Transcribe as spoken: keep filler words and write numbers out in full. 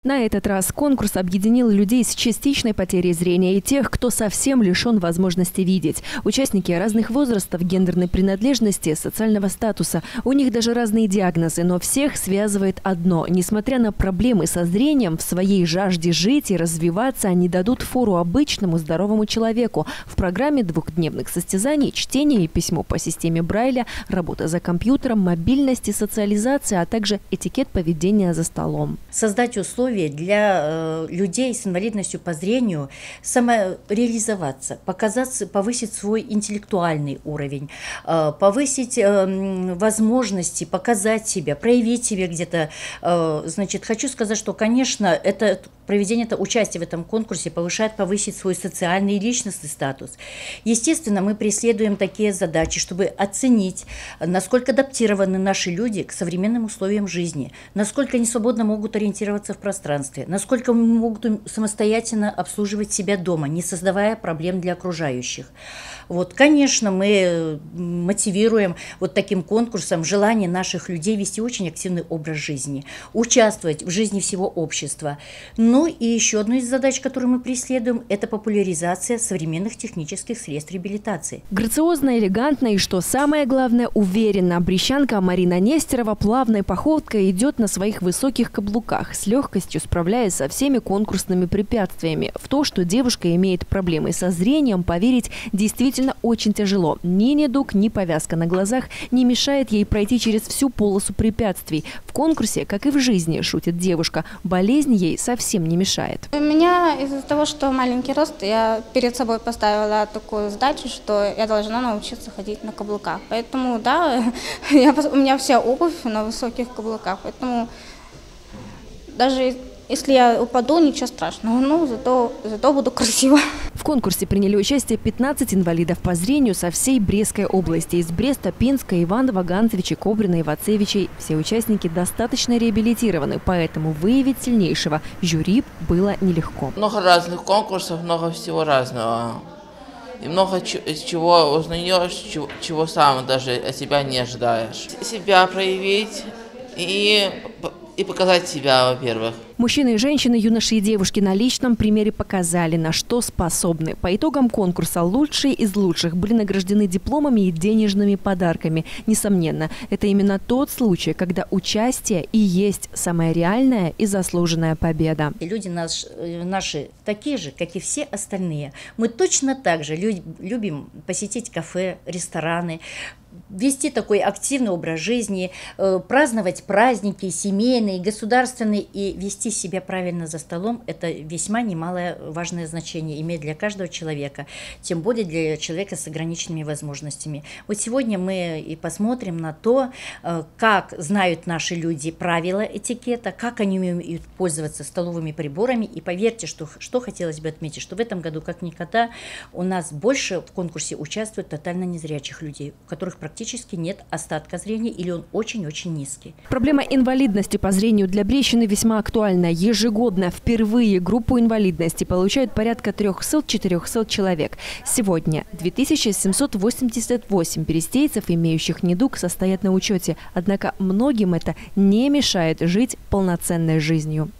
На этот раз конкурс объединил людей с частичной потерей зрения и тех, кто совсем лишен возможности видеть. Участники разных возрастов, гендерной принадлежности, социального статуса. У них даже разные диагнозы, но всех связывает одно. Несмотря на проблемы со зрением, в своей жажде жить и развиваться они дадут фору обычному здоровому человеку. В программе двухдневных состязаний чтение и письмо по системе Брайля, работа за компьютером, мобильность и социализация, а также этикет поведения за столом. Создать условия для э, людей с инвалидностью по зрению самореализоваться, показаться, повысить свой интеллектуальный уровень, э, повысить э, возможности, показать себя, проявить себя где-то. Э, значит, хочу сказать, что, конечно, это проведение, это участие в этом конкурсе повышает, повысить свой социальный и личностный статус. Естественно, мы преследуем такие задачи, чтобы оценить, насколько адаптированы наши люди к современным условиям жизни, насколько они свободно могут ориентироваться в пространстве, насколько могут самостоятельно обслуживать себя дома, не создавая проблем для окружающих. Вот, конечно, мы мотивируем вот таким конкурсом желание наших людей вести очень активный образ жизни, участвовать в жизни всего общества. Ну и еще одну из задач, которую мы преследуем, это популяризация современных технических средств реабилитации. Грациозно, элегантно и, что самое главное, уверенно. Брещанка Марина Нестерова плавной походкой идет на своих высоких каблуках, с легкостью справляясь со всеми конкурсными препятствиями. В то, что девушка имеет проблемы со зрением, поверить действительно очень тяжело. Ни недуг, ни повязка на глазах не мешает ей пройти через всю полосу препятствий. В конкурсе, как и в жизни, шутит девушка, болезнь ей совсем не мешает. У меня из-за того, что маленький рост, я перед собой поставила такую задачу, что я должна научиться ходить на каблуках. Поэтому, да, я, у меня вся обувь на высоких каблуках, поэтому даже если я упаду, ничего страшного, но зато, зато буду красиво. В конкурсе приняли участие пятнадцать инвалидов по зрению со всей Брестской области. Из Бреста, Пинска, Иваново, Ганцевичей, Кобрина, Ивацевичей. Все участники достаточно реабилитированы, поэтому выявить сильнейшего жюри было нелегко. Много разных конкурсов, много всего разного. И много чего узнаешь, чего, чего сам даже от себя не ожидаешь. Себя проявить и... И показать себя, во-первых. Мужчины и женщины, юноши и девушки на личном примере показали, на что способны. По итогам конкурса лучшие из лучших были награждены дипломами и денежными подарками. Несомненно, это именно тот случай, когда участие и есть самая реальная и заслуженная победа. Люди наш, наши такие же, как и все остальные. Мы точно так же любим посетить кафе, рестораны, вести такой активный образ жизни, э, праздновать праздники семейные, государственные и вести себя правильно за столом – это весьма немалое важное значение имеет для каждого человека, тем более для человека с ограниченными возможностями. Вот сегодня мы и посмотрим на то, э, как знают наши люди правила этикета, как они умеют пользоваться столовыми приборами. И поверьте, что, что хотелось бы отметить, что в этом году, как никогда, у нас больше в конкурсе участвует тотально незрячих людей, у которых практически нет остатка зрения или он очень-очень низкий. Проблема инвалидности по зрению для Брещины весьма актуальна. Ежегодно впервые группу инвалидности получают порядка трёхсот-четырёхсот человек. Сегодня две тысячи семьсот восемьдесят восемь берестейцев, имеющих недуг, состоят на учете. Однако многим это не мешает жить полноценной жизнью.